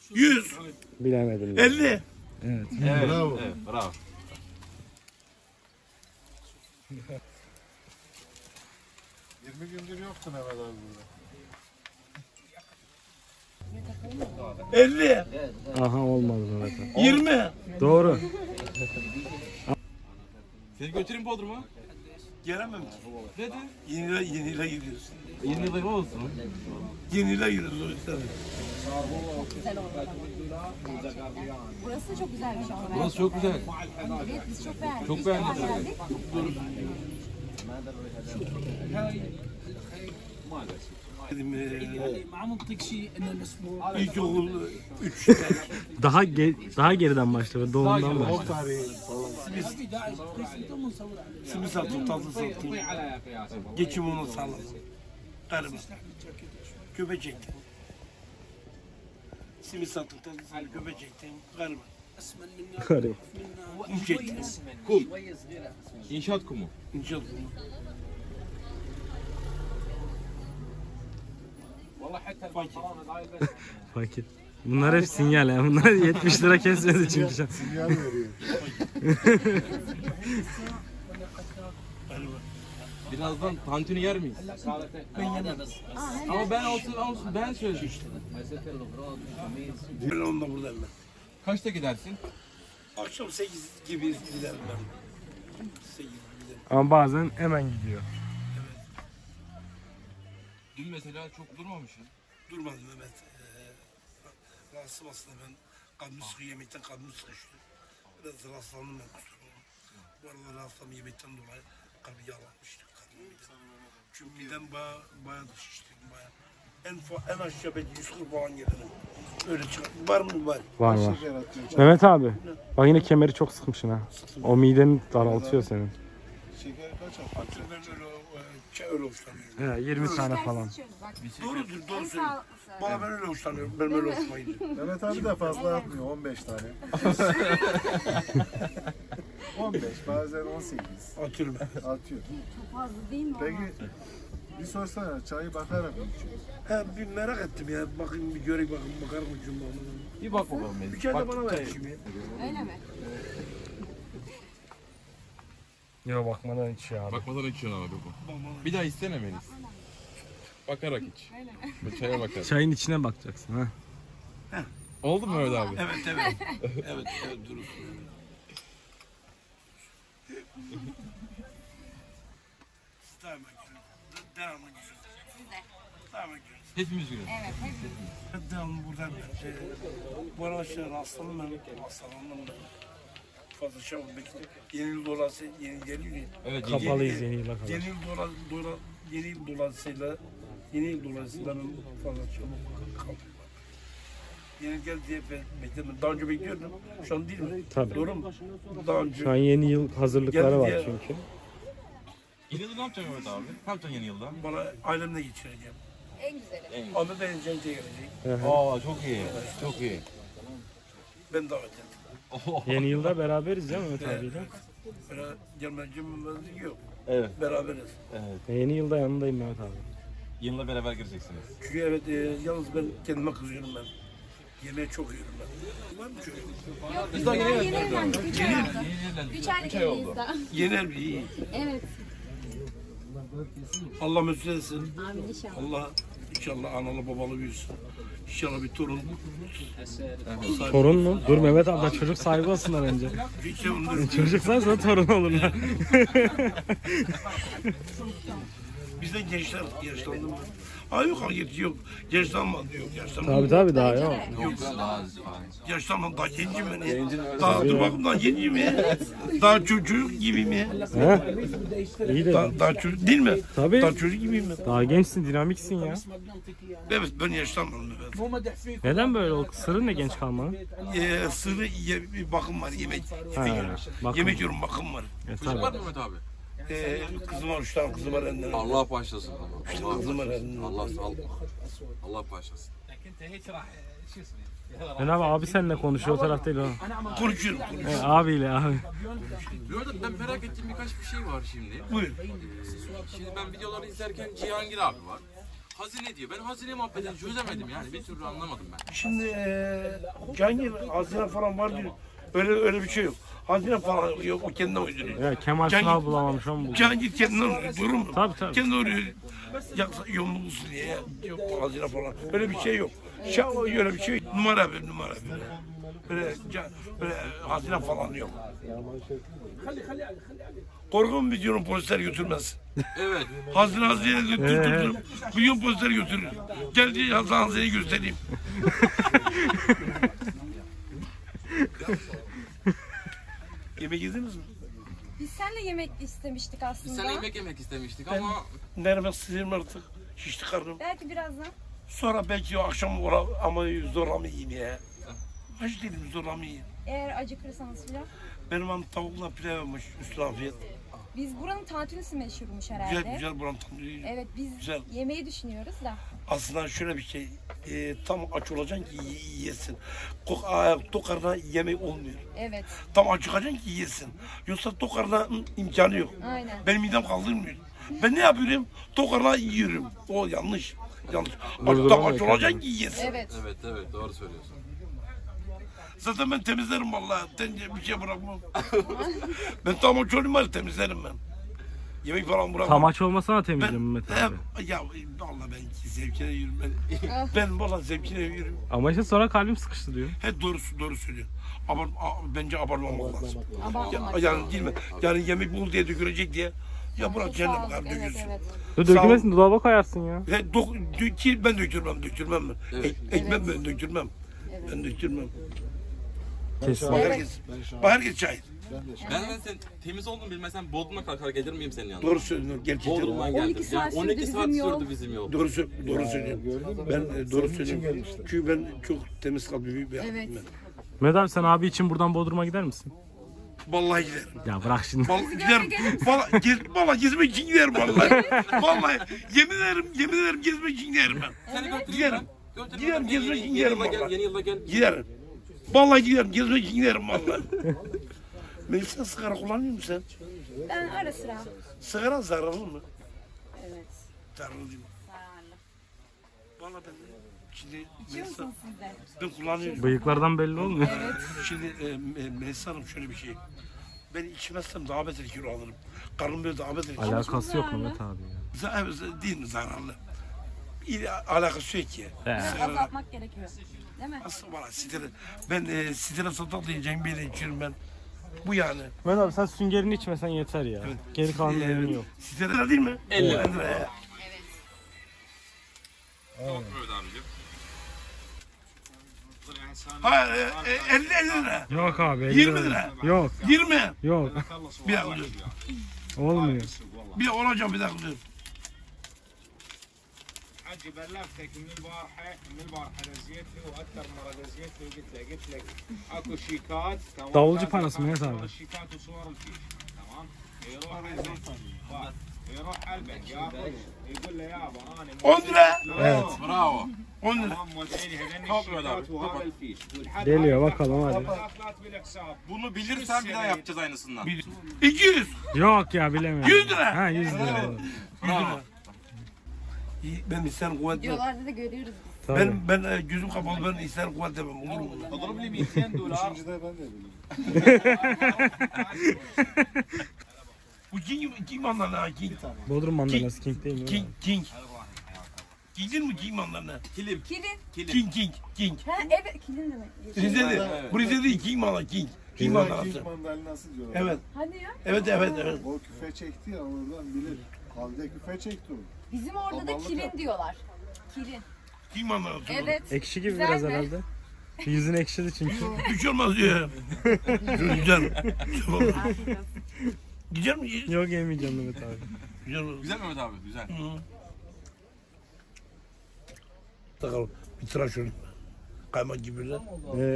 100. Bilemedim. 50. Evet. Evet. Bravo. Evet, bravo. Yirmi gündür yoktun Mehmet abi burada. 50. Aha olmadı Mehmet abi. 20. Doğru. Seni götüreyim Bodrum'a. Gelemem ki. Neden? Yeniyle gidiyoruz. 20 yıllık olsun. Yeniyle gidiyoruz o yüzden. Güzel oldu. Burası da çok güzelmiş ama. Burası çok güzel. Evet, biz çok beğendik. Çok beğendik. Geldik. Dedim, ما عم نعطيك شيء انه الاسبوع İlkokul 3. Daha geriden başla. Doğumdan başla. O tarihi. في داعي بدون نصور عليه Simit sattım, tatlı sattım. Geçim onu sağladım. Karım. Köpe çektim. Simit sattım, tatlı sattım, köpe çektim. Karım. اسمن منا Karı. Kum çektim. Kum. İnşaat kumu. İnşaat kumu. Fakir. Bunlar hep sinyal ya. Bunlar 70 lira kesmedi çünkü şu an. Sinyal veriyor. Birazdan tantuni yer miyiz? Ama ben olsun ben söyledim. Ben onunla buradayım ben. Kaçta gidersin? Akşam 8 gibi giderim ben. 8 giderim. Ama bazen hemen gidiyor. Dün mesela çok durmamışsın. Durmadım Mehmet. Rahatsızım aslında ben. Kalbim sıkıyor, yemekten kalbim sıkıştı. Biraz rahatsızlandım ben kusura bakma. Bu arada rahatsızlandım yemekten dolayı. Kalbi yağlanmıştı. Çünkü midem bayağı da şiştim bayağı. En aşağı belki 140 falan gelirim. Öyle çıkar. Var mı? Var. Var var. Şeker atıyor. Mehmet abi. Bak yine kemeri çok sıkmışsın ha. O mideni daraltıyor senin. Şeker kaç atıyor? Hatır ben öyle hoşlanıyorum. He, 20 tane falan. Bak, Doğrudur, doğru en söylüyorsun. sağlıklısı. Bana ben öyle hoşlanıyorum. Ben öyle hoşuma gidiyor. Mehmet abi de fazla atmıyor. 15 tane. 15 bazen 18 Atıyorum ben. atıyor. Çok fazla değil mi ama? Peki bir sorsana çayı bakarak mı içiyorsun? He, bir merak ettim ya. Bakayım bir göreyim bakayım. Bakar mı cümle onu? Bir bak bakalım. Bir kere de bana ver şimdi. Öyle mi? Yok bakmadan içiyor abi. Bakmadan içiyorsun abi bu. Bir daha istene Melis. Bakarak iç. Öyle mi? Bu çaya bakarak. Çayın içine bakacaksın ha. Oldu mu Mehmet abi? Evet evet. evet durun. Daima gülün. Devamlı gülün. Siz de. Daima gülün. Hepimiz gülüyoruz. Evet, hepimiz. Devamlı buradan bu arada hastalandım ben. Hastalandım ben. Fazla şey oldu. Yeni yıl dolayısı yeni geliyor ya. Evet. Kapalıyız yeni yıla kadar. Yeni yıl dolayısıyla ben fazla çabuk kaldım. Yeni geldi diye bekledim. Daha önce bekliyordum. Şu an değil mi? Tabii. Doğru mu? Daha önce. Şu an yeni yıl hazırlıkları Geldi var diye- çünkü. Yeni yılda ne yapacaksın Mehmet abi? Ne yapacaksın yeni yılda? Bana ailemle geçireceğim. En güzeli. Onda da Cengiz gelecek. Aa çok iyi. Çok iyi. Ben davet ettim. Yeni yılda beraberiz değil mi Mehmet abiyle? Böyle gelmeyeceğim yok. Evet. Beraberiz. Yeni yılda yanındayım Mehmet abi. Yeni yıla beraber gireceksiniz. Çünkü evet yalnız ben kendime kızıyorum ben. Yemeği çok yiyorum ben. Var mı çocuk? Yok, Biz daha yeni yeni evlendik. 3 ay oldu. Yeni 3 aylık ay oldu. evliyiz daha. Yener bir iyi. Evet. Allah mesut etsin. Amin inşallah. Allah inşallah analı babalı büyüsün. İnşallah bir torun. Torun mu? Dur Mehmet abi da çocuk sahibi olsunlar önce. Bir şey onları Çocuksan sonra torun olurlar. Bizde gençler yaşlandı mı? Aa yok hayır yok. Yaşlanmadı yok yaşlanmadı. Tabii daha yok. Yok. Yaşlanmadı daha gencim ben ya. Daha dur bakayım daha gencim ya. Daha çocuk gibi mi? He? İyi de Daha çocuk değil mi? Tabii. Daha çocuk gibi mi? daha gençsin, dinamiksin ya. ما بدنا نعطيك اياه Evet ben yaşlanmadım evet. مو مدح فيك Neden böyle oldu? Sırrın ne genç kalmanın? Sırrı bir bakım var yemek. Ha, bakım. Yemek yiyorum bakım var. Tabii. Var mı Mehmet abi? Kızım var 3 tane kızım var elinden. Allah bağışlasın ama. Kızım var elinden. Allah bağışlasın. Ben abi seninle konuşuyor o taraf değil o. Konuşuyorum. Abiyle abi. Bu arada ben merak ettiğim birkaç bir şey var şimdi. Buyur. Şimdi ben videoları izlerken Cihangir abi var. Hazine diyor. Ben hazine muhabbetini çözemedim yani. Bir türlü anlamadım ben. Şimdi Cihangir hazine falan var diyor. Öyle bir şey yok. Hazine falan yok. O kendinden uyduruyor. Ya Kemal Sunal bulamamış onu buldu. Cihangir kendinden uyduruyor. Doğru mu? Tabii tabii. Kendi oraya yaksa yolunu bulsun diye. Yok hazine falan. Öyle bir şey yok. Öyle bir şey yok. Numara bir. Öyle hazine falan yok. Korkun mu diyorum polisler götürmez. Evet. Hazine götürdüm. Bugün polisler götürür. Gel diye hazineyi göstereyim. Yemek yediniz mi? Biz seninle yemek istemiştik Biz aslında. seninle yemek istemiştik ama Nerede sıyırım artık. Şişti karnım. Belki birazdan. Sonra belki o akşam ama zorla mı yiyeyim ya? Aç dedim zorla mı yiyeyim? Eğer acıkırsanız filan. Benim hanım tavukla pilav yapmış üstüne afiyet. Biz buranın tantunisi meşhurmuş herhalde. Güzel buranın tanrıyı. Evet biz Güzel. yemeği düşünüyoruz da. Aslında şöyle bir şey, tam aç olacaksın ki yiyesin. Tok karnına yemek olmuyor. Evet. Tam aç çıkacaksın ki yiyesin. Yoksa tok karnına imkanı yok. Aynen. Benim midem kaldırmıyor. Ben ne yapıyorum? Tok karnına yiyorum. O yanlış. Yanlış. Durdurma Tam aç kendini. olacaksın ki yiyesin. Evet. evet doğru söylüyorsun. Zaten ben temizlerim vallahi. Bir şey bırakmam. Ben tam aç olayım var temizlerim ben. Yemek falan bırakmam. Tam aç olmasana temizliyorum Ben, Mehmet abi. ya vallahi ben zevkine yürüyorum. Ben vallahi zevkine yürüyorum. Ama işte sonra kalbim sıkıştı diyor. He doğru söylüyor. Bence abartmamak lazım. Abartmamak. Yani değil mi? Yani yemek bul diye dökülecek diye. Ya bırak kendine bakar Evet dökülsün. evet. Dökülmesin dolaba koyarsın ya. Ki ben dökülmem ben. Evet. Ekmek ben dökülmem. Ben dökülmem. Kesin. Bak Evet. herkes şahit. Ben sen temiz olduğunu bilmesem Bodrum'a kalkar gelir miyim senin yanına? Doğru söylüyorsun gerçekten. Bodrum'dan geldim. 12 saat sürdü 12 saat bizim yol. sürdü bizim yol. Doğru söylüyorum. Ben doğru söylüyorum. Çünkü ben çok temiz kalbimi bir Evet. adamım Mehmet abi sen abi için buradan Bodrum'a gider misin? Vallahi giderim. Ya bırak şimdi. Vallahi giderim. Vallahi gezmek için giderim vallahi. Vallahi yemin ederim gezmek için giderim ben. Seni götüreyim Giderim. ben. Götüreyim Giderim, ben. gezmek için Yeni giderim yılda gel, vallahi. yeni yılda gel. Giderim. Vallahi giderim. Gezmek için giderim vallahi. Melisa sigara kullanıyor musun sen? Ben ara sıra. Sigara zararlı mı? Evet. Zararlı değil mi? Zararlı. Vallahi ben şimdi İçiyor Melisa, musunuz siz de? ben kullanıyorum. Bıyıklardan belli olmuyor. Şimdi Melisa Hanım şöyle bir şey. Ben içmezsem daha beter kilo alırım. Karnım böyle daha beter kilo. Alakası yok Mehmet abi ya. Değil mi zararlı? Alakası yok ki. Azaltmak gerekiyor. Değil mi? Aslında bana ben stres atak diyeceğim bir yere içiyorum ben. Bu yani. Mehmet abi sen süngerini içmesen yeter ya. Geri kalan önemi yok. Stres değil mi? 50 lira. lira. Mehmet abicim. Hayır 50 lira. Yok abi. 20 lira. Yok. 20. Yok. Bir dakika dur. Olmuyor. Bir olacağım bir dakika dur. حجي بلغتك من البارحه نزيتني واكثر مره نزيتني وقلت لك اكو شيكات Davulcu panosu Mehmet abi. الشيكات وصور الفيش تمام يروح على البنك ياخذ يقول له يابا انا 10 lira. Evet. Bravo. 10 lira. هم موزعين هذني Çok güzel abi. الشيكات وهذا الفيش والحد Geliyor bakalım hadi. ثلاث بالحساب Bunu bilirsen bir daha yapacağız aynısından. 200. Yok ya bilemiyorum. 100 lira. Ha 100 lira. Bravo. Ben isterim kuvvet demem. Videolarda da görüyoruz biz. Tabii. Ben gözüm kapalı ben isterim kuvvet demem. Olur mu? اضرب لي 200 دولار. Üçüncüde ben de bilmiyorum. Bu King mandalina King. Bodrum mandalası King değil mi? King. Gidin mi King mandalina? Kilim. Kilin. King. Ha evet kilin demek. Rize'de. Bu Rize'de King mandalina King. King mandalinası. King mandalinası diyorlar. Evet. Hadi ya. Evet. O küfe çekti ya oradan bilir. Halde küfe çekti o. Bizim orada da Babalık kilin yap. diyorlar. Kilin. King mandalinası. Evet. Ekşi gibi Güzel biraz mi? herhalde. Yüzün ekşidi çünkü. Hiç olmaz diyor. Güzel. Güzel mi? Yok yemeyeceğim Mehmet abi. Güzel mi? Güzel Mehmet abi güzel. Bakalım bir tıraş olayım. Kaymak gibi lan.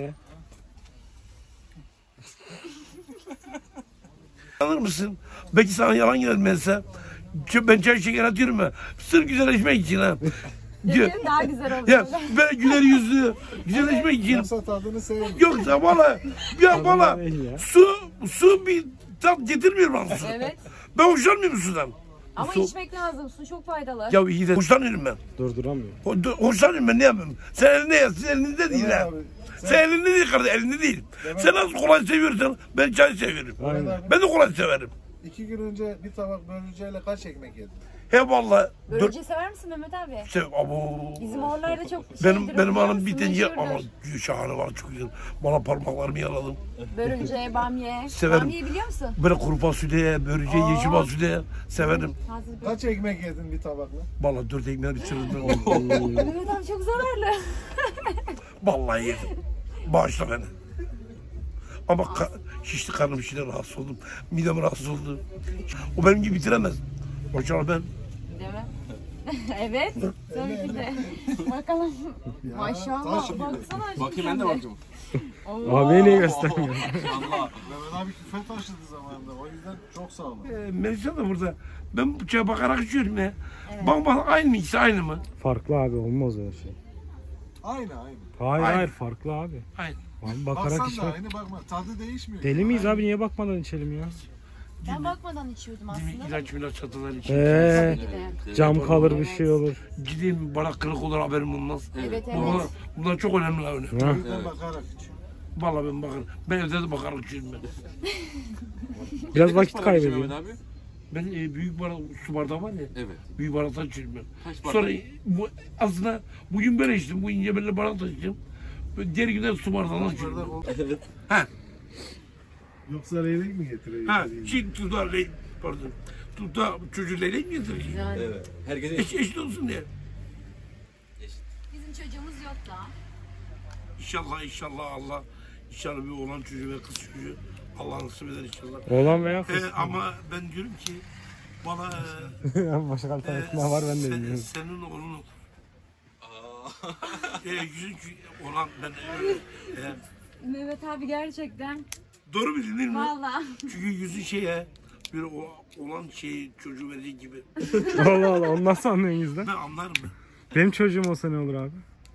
Anlar mısın? Belki sana yalan gelmezse. Ben çay şeker atıyorum ya. Sırf güzelleşmek için ha. Dedim daha güzel oluyor. Ya ben güler yüzlü, güzelleşmek için. Yoksa tadını sevmiyor. Yoksa valla, ya valla değil ya. su bir tat getirmiyor bana su. Evet. Ben hoşlanmıyorum sudan. Ama Su- içmek lazım. Su çok faydalı. Ya iyi de hoşlanıyorum ben. Durduramıyor. Hoşlanıyorum ben, ne yapayım? Sen elinde ya, sen elinde değil Mehmet ha. abi, Sen elinde değil kardeş, elinde değil. Sen nasıl kolay seviyorsan ben çay severim. Mehmet abi, Ben de kolay severim. 2 gün önce bir tabak börülceyle kaç ekmek yedin? He vallahi. Börülce sever misin Mehmet abi? Abo. Bizim oralarda çok şeydir. Benim biliyor hanım musun? bir tane ama Meşhurdur. şahane var, çok güzel. Bana parmaklarımı yaladım. Börülce, bamye. Severim. Bamyeyi biliyor musun? Böyle kuru fasulye, börülce, yeşil fasulye severim. Hazır börülce. Kaç ekmek yedin bir tabakla? Vallahi 4 ekmeği bitirdim ben. Mehmet abi çok zararlı. Vallahi yedim. Bağışla beni. Ama şişti karnım, şişti, rahatsız oldum. Midem rahatsız oldu. O benim gibi bitiremez. Maşallah ben. Değil mi? Evet. Tabii ki de. Bakalım. Ya, Maşallah. taş gibi. Baksana. şu Bakayım ben de kendi. bakayım. Abi niye göstermiyor? Allah. Mehmet abi küfe taşıdı zamanında. O yüzden çok sağ olun. Melisa da burada. Ben bıçağa bakarak içiyorum ya. Bak aynı mı, ikisi aynı mı? Farklı abi, olmaz öyle şey. Aynı. Hayır Aynı. hayır, farklı abi. Aynı. Abi bakarak Baksan da içmek. aynı, bakma. Tadı değişmiyor. Deli miyiz abi, niye bakmadan içelim ya? Ben bakmadan içiyordum Değil mi? aslında. İlaç çatılar için. Tabii ki de. Cam kalır, bir şey olur. Gideyim bana kırık olur, haberim olmaz. Evet Bunlar, evet. bunlar çok önemli öyle. Ha. O yüzden bakarak içiyor. Vallahi ben bakarım. Ben evde de bakarak içiyorum ben. Biraz Kaç vakit para kaybediyor. Mehmet abi? Ben büyük bardak, su bardağı var ya. Evet. Büyük bardaktan içiyorum ben. Kaç bardak? Sonra aslında bugün ben içtim. Bu ince belli bardaktan içtim. Diğer günler su bardağından içiyorum. Ha. Yoksa leylek mi getiriyor? Ha. Şimdi tutar leylek, pardon. Tutar çocuğu leylek mi getirecek? Yani Evet. Herkese Eşit olsun diye. bizim çocuğumuz yok da. İnşallah Allah. İnşallah bir oğlan çocuğu ve kız çocuğu. Allah nasip eder inşallah. Oğlan veya kız. Ama ben diyorum ki bana Başka alternatif ne var ben de bilmiyorum. senin oğlun olur. Çünkü olan ben Mehmet abi gerçekten. doğru bildin değil mi? Valla. Çünkü yüzü şeye bir olan şey çocuğu verecek gibi. Allah Allah, onu nasıl anlıyorsun yüzden? Ben anlarım ben. Benim çocuğum olsa ne olur abi?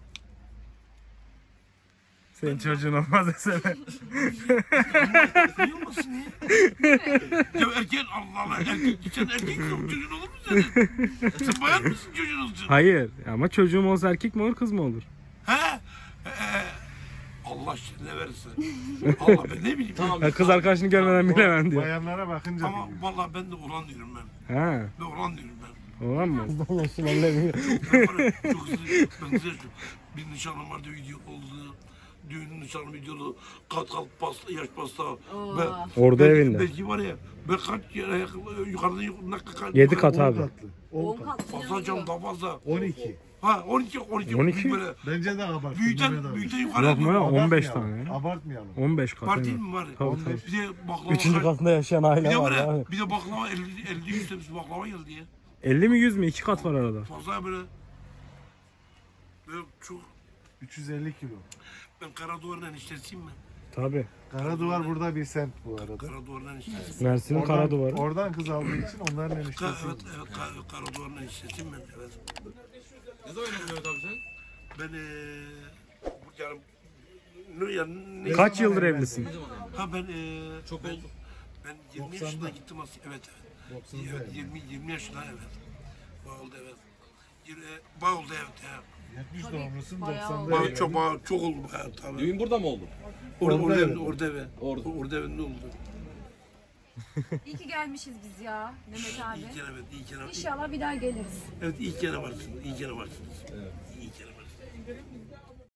Senin çocuğun olmaz desene. Niye olmasın ya? Ya erkek Allah Allah erkek sen erkek yok çocuğun olur mu senin? Sen bayan mısın çocuğun olsun? Hayır ama çocuğum olsa erkek mi olur, kız mı olur? He? Allah şimdi ne verirse. Allah ben ne bileyim. Tamam. Ya kız arkadaşını görmeden bilemem diyor. Bayanlara bakınca Ama biliyor. vallahi ben de olan diyorum ben. Ha, Ben olan diyorum ben. olan mı? Ben var ya, çok hızlı, ben size bir nişanım vardı, video oldu. Düğünün nişanı videolu, kat pasta, yaş pasta. Orada evinde. Belki var ya, ben kaç yere yukarıdan kaç. 7 kat 10 abi. katlı. 10 10 kat. kat. Fazla canım daha fazla. 12. Ha 12. 12? Böyle Bence de abarttın. Mehmet büyükten abi. yukarı. Yok mu ya, 15 Abartmayalım, tane ya. Abartmayalım. 15 kat. Var değil evet. mi var? Tabii, tabii. Bir de baklava. Üçüncü katında yaşayan Bir aile de var var ya, abi. bir de baklava 50 tepsi baklava geldi ya. 50 mi 100 mü? 2 kat var arada. Fazla böyle çok. 350 kilo. Ben Karaduvar'ın eniştesiyim ben. Tabii. Karaduvar burada bir semt bu arada. Karaduvar'ın eniştesiyim. Mersin'in kara duvarı. Oradan kız aldığı için onların eniştesi. Evet, Karaduvar'ın eniştesiyim ben. Evet. Ne zaman evlendin Mehmet abi sen? Ben yani Kaç yıldır evlisin? ha ben Çok ben, oldu. Ben 20 yaşında gittim aslında. Evet evet. 90'da Evet 20 yaşında evet. Bağ oldu evet. Bağ oldu evet ya. 70 doğumlusun bayağı 90'da. oldu. Bağ çok oldu bayağı tabii. Düğün burada mı oldu? Orada evet. Orada evinde oldu. İyi ki gelmişiz biz ya Mehmet abi. İyi ki evet, iyi ki evet. İnşallah bir daha geliriz. Evet iyi ki varsınız. İyi ki varsınız. Evet.